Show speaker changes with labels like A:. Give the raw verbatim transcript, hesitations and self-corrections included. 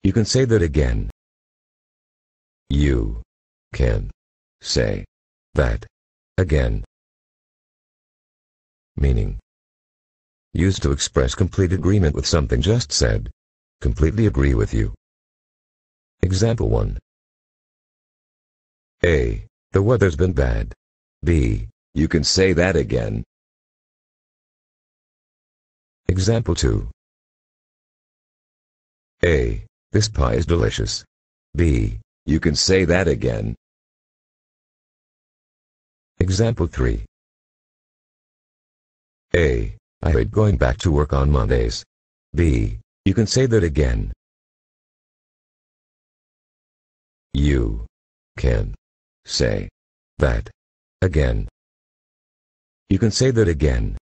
A: You can say that again. You can say that again. Meaning. Used to express complete agreement with something just said. Completely agree with you. Example one. A. The weather's been bad. B. You can say that again. Example two. A. This pie is delicious. B. You can say that again. Example three. A. I hate going back to work on Mondays. B. You can say that again. You can say that again. You can say that again.